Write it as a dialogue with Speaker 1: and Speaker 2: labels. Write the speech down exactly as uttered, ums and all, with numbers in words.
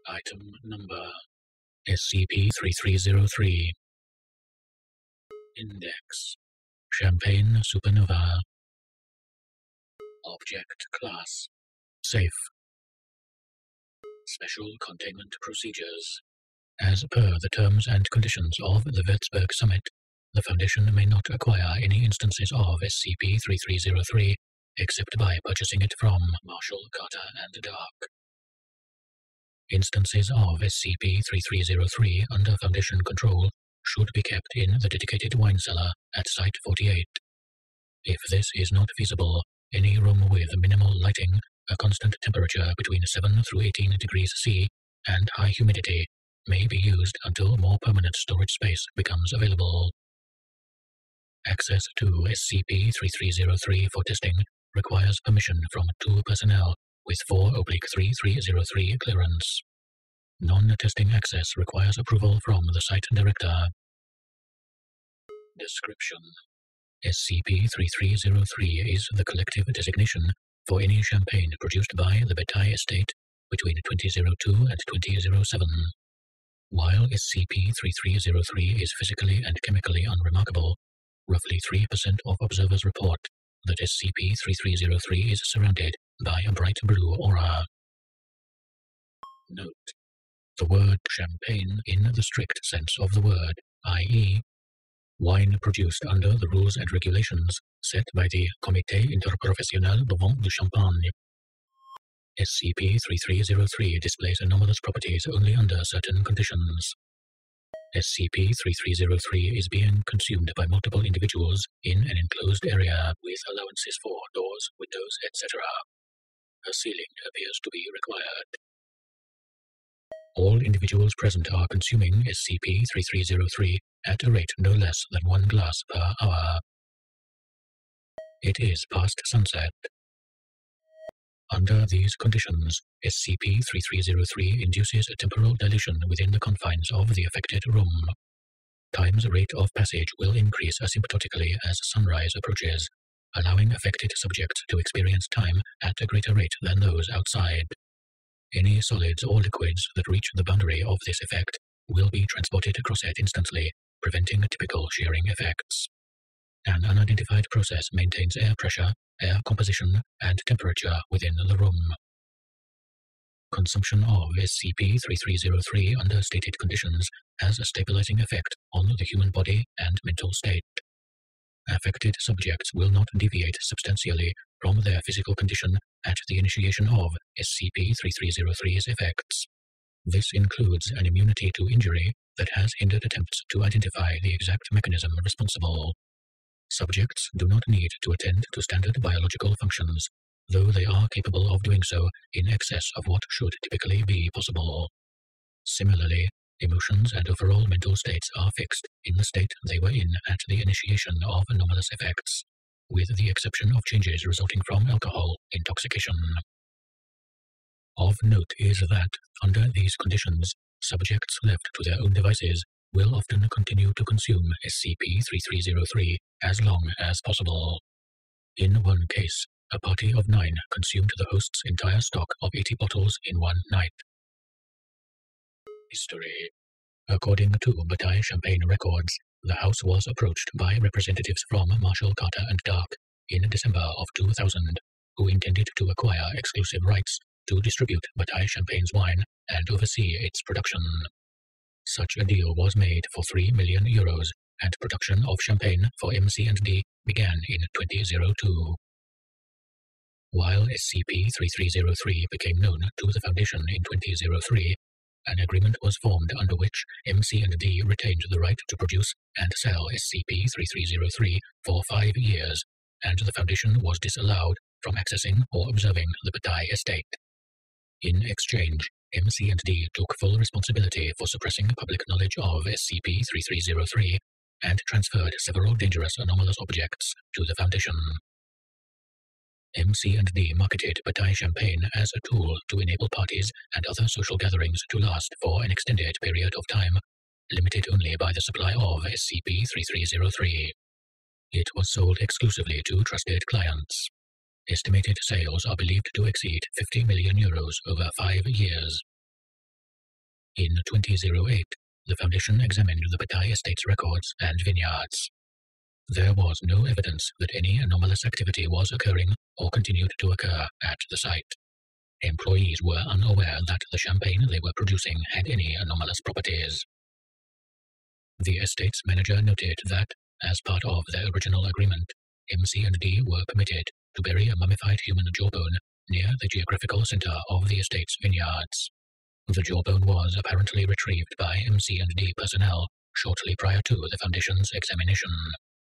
Speaker 1: Item number S C P thirty-three oh three. Index Champagne Supernova. Object Class Safe. Special Containment Procedures. As per the terms and conditions of the Würzburg Summit, the Foundation may not acquire any instances of S C P thirty-three oh three except by purchasing it from Marshall, Carter, and Dark. Instances of S C P thirty-three oh three under Foundation control should be kept in the dedicated wine cellar at Site forty-eight. If this is not feasible, any room with minimal lighting, a constant temperature between seven through eighteen degrees C, and high humidity may be used until more permanent storage space becomes available. Access to S C P thirty-three oh three for testing requires permission from two personnel with four three three oh three clearance. Non-testing access requires approval from the site director. Description: S C P thirty-three oh three is the collective designation for any champagne produced by the Bataille estate between twenty oh two and twenty oh seven. While S C P thirty-three oh three is physically and chemically unremarkable, roughly three percent of observers report that S C P thirty-three oh three is surrounded by a bright blue aura. Note: the word champagne in the strict sense of the word, that is, wine produced under the rules and regulations set by the Comité Interprofessionnel de Vente du Champagne. S C P thirty-three oh three displays anomalous properties only under certain conditions. S C P thirty-three oh three is being consumed by multiple individuals in an enclosed area with allowances for doors, windows, et cetera. A ceiling appears to be required. All individuals present are consuming S C P thirty-three oh three at a rate no less than one glass per hour. It is past sunset. Under these conditions, S C P thirty-three oh three induces a temporal dilation within the confines of the affected room. Time's rate of passage will increase asymptotically as sunrise approaches, allowing affected subjects to experience time at a greater rate than those outside. Any solids or liquids that reach the boundary of this effect will be transported across it instantly, preventing typical shearing effects. An unidentified process maintains air pressure, air composition, and temperature within the room. Consumption of S C P thirty-three oh three under stated conditions has a stabilizing effect on the human body and mental state. Affected subjects will not deviate substantially from their physical condition at the initiation of S C P thirty-three oh three's effects. This includes an immunity to injury that has hindered attempts to identify the exact mechanism responsible. Subjects do not need to attend to standard biological functions, though they are capable of doing so in excess of what should typically be possible. Similarly, emotions and overall mental states are fixed in the state they were in at the initiation of anomalous effects, with the exception of changes resulting from alcohol intoxication. Of note is that, under these conditions, subjects left to their own devices will often continue to consume S C P thirty-three oh three as long as possible. In one case, a party of nine consumed the host's entire stock of eighty bottles in one night. History. According to Bataille Champagne records, the house was approached by representatives from Marshall, Carter, and Dark in December of two thousand, who intended to acquire exclusive rights to distribute Bataille Champagne's wine and oversee its production. Such a deal was made for three million euros, and production of champagne for M C and D began in twenty oh two. While S C P thirty-three oh three became known to the Foundation in twenty oh three, an agreement was formed under which M C and D retained the right to produce and sell S C P thirty-three oh three for five years, and the Foundation was disallowed from accessing or observing the Bataille estate. In exchange, M C and D took full responsibility for suppressing public knowledge of S C P thirty-three oh three and transferred several dangerous anomalous objects to the Foundation. M C and D marketed Bataille Champagne as a tool to enable parties and other social gatherings to last for an extended period of time, limited only by the supply of S C P thirty-three oh three. It was sold exclusively to trusted clients. Estimated sales are believed to exceed fifty million euros over five years. In twenty oh eight, the Foundation examined the Patai estate's records and vineyards. There was no evidence that any anomalous activity was occurring or continued to occur at the site. Employees were unaware that the champagne they were producing had any anomalous properties. The estate's manager noted that, as part of their original agreement, M C and D were permitted to bury a mummified human jawbone near the geographical center of the estate's vineyards. The jawbone was apparently retrieved by M C and D personnel shortly prior to the Foundation's examination.